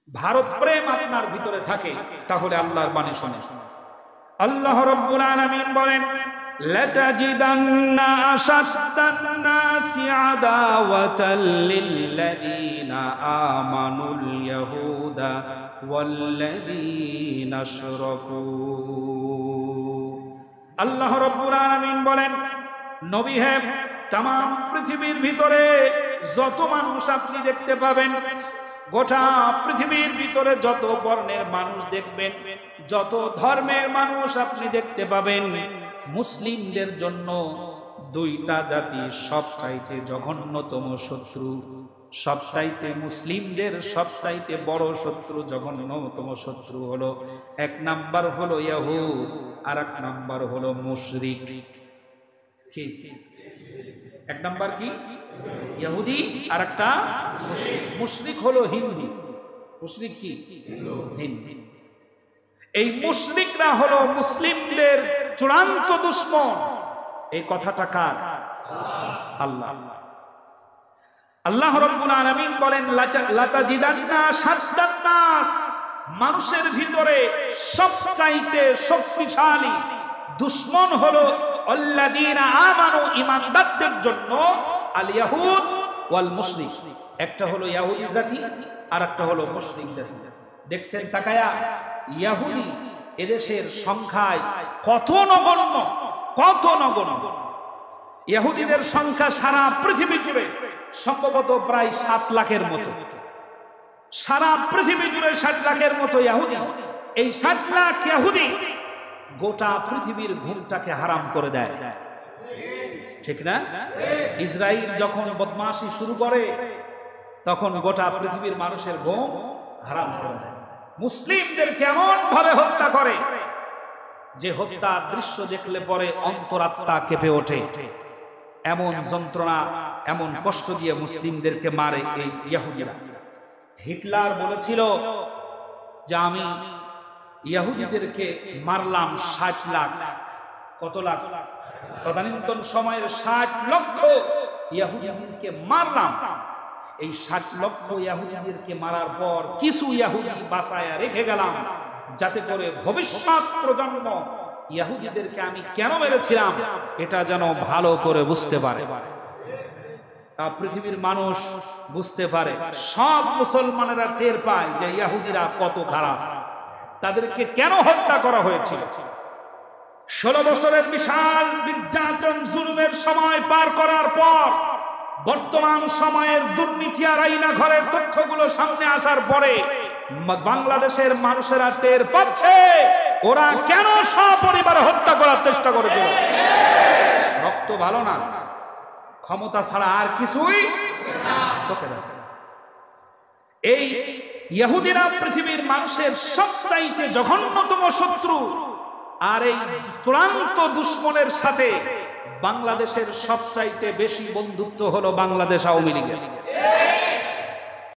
ভারত প্রেম আপনার ভিতরে থাকে, তাহলে আল্লাহর বাণী শুনে। আল্লাহ রাব্বুল আলামিন বলেন, লাতাজিদান্না আশাদ্দান নাসি আদাওয়াতাল লিল্লাযীনা আমানুল ইয়াহুদা ওয়াল্লাযীনা আশরাকু। আল্লাহ রাব্বুল আলামিন বলেন, নবী হে, तमाम পৃথিবীর ভিতরে যত মানুষ আপনি দেখতে পাবেন, গোটা পৃথিবীর ভিতরে যত বর্ণের মানুষ দেখবেন, যত ধর্মের মানুষ আপনি দেখতে পাবেন, মুসলিমদের জন্য দুইটা জাতি সবচাইতে জঘন্যতম শত্রু। সবচাইতে মুসলিমদের সবচাইতে বড় শত্রু, জঘন্যতম শত্রু হলো, এক নাম্বার হলো ইয়াহুদ, আর এক নাম্বার হলো মুশরিক। কি এক নাম্বার? কি ইহুদি, আর একটা মুশরিক হলো হিন্দু। মুশরিক কি? হিন্দু। এই মুশরিকরা হলো মুসলিমদের চূড়ান্ত দুশমন। এই কথাটা কার? আল্লাহ। আল্লাহ রাব্বুল আলামিন বলেন, লাতাজিদান্না শাদ্দান নাস, মানুষের ভিতরে সবচাইতে শক্তিশালী দুশমন হলো আল্লাযীনা আমানু, ঈমানদারদের জন্য, আল ইয়াহুদ ওয়াল মুশরিক। একটা হলো ইহুদি জাতি, আর একটা হলো মুশরিক জাতি। দেখছেন তাকায়া, ইহুদি এদেশের সংখ্যায় কত নগণ্য, কত নগণ্য। ইহুদিদের সংখ্যা সারা পৃথিবী জুড়ে সম্ভবত প্রায় 7 লাখের মতো। সারা পৃথিবী জুড়ে 7 লাখের মতো ইহুদি। এই 7 লাখ ইহুদি গোটা পৃথিবীর ঘুমটাকে হারাম করে দেয়, ঠিক না? ইসরাইল যখন বদমাশি শুরু করে, তখন গোটা পৃথিবীর মানুষের ঘুম হারাম করে দেয়। মুসলিমদের কেমন ভাবে হত্যা করে, যে হত্যার দৃশ্য দেখলে পরে অন্তরাত্মা কেঁপে ওঠে। এমন যন্ত্রণা, এমন কষ্ট দিয়ে মুসলিমদেরকে মারে এই ইহুদিরা। হিটলার বলেছিল যে আমি ইহুদিদেরকে মারলাম 60 লাখ। কত লাখ? তদানীন্তন সময়ের 60 লক্ষ ইহুদিদেরকে মারলাম। এই 60 লক্ষ ইহুদিদেরকে মারার পর কিছু ইহুদি বাঁচায়া রেখে গেলাম, যাতে করে ভবিষ্যৎ প্রজন্ম ইহুদিদেরকে আমি কেন মেরেছিলাম এটা যেন ভালো করে বুঝতে পারে। তা পৃথিবীর মানুষ বুঝতে পারে, সব মুসলমানেরা টের পায় যে ইহুদিরা কত খারাপ, তাদেরকে কেন হত্যা করা হয়েছিল। 16 বছরের বিশাল নির্যাতন জুলুমের সময় পার করার পর, বর্তমান সময়ের দুর্নীতি আর আইনা ঘরের তথ্যগুলো সামনে আসার পরে বাংলাদেশের মানুষেরা টের পাচ্ছে ওরা কেন সপরিবারে হত্যা করার চেষ্টা করেছিল। রক্ত ভালো না, ক্ষমতা ছাড়া আর কিছুই চোখে দেখে না। এই ইহুদিরা পৃথিবীর মানুষের সবচাইতে জঘন্যতম শত্রু, আর এই চূড়ান্ত দুশমনের সাথে বাংলাদেশের সবচাইতে বেশি বন্ধুত্ব হলো বাংলাদেশ আওয়ামী লীগের।